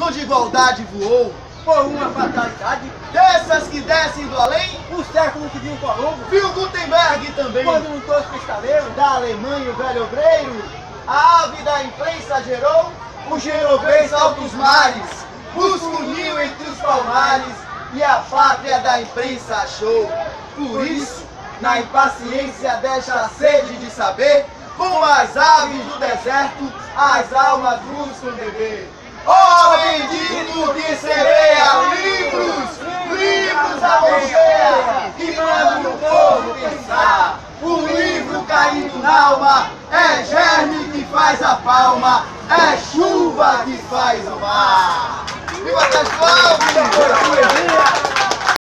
onde igualdade voou. Por uma fatalidade, Dessas que descem do além, o século que viu o Colombo, viu Gutenberg também. quando lutou os pistaleiros, Da Alemanha o velho obreiro, a ave da imprensa gerou o genovês altos mares, busca uniu entre os palmares e a pátria da imprensa achou. Por isso, na impaciência deixa a sede de saber, como as aves do deserto, as almas buscam beber. Ó bendito que semeia livros, livros a mão cheia, que mandam o povo pensar. O livro caindo na alma é germe que faz a palma, é chuva que faz o mar. Viva Castro Alves!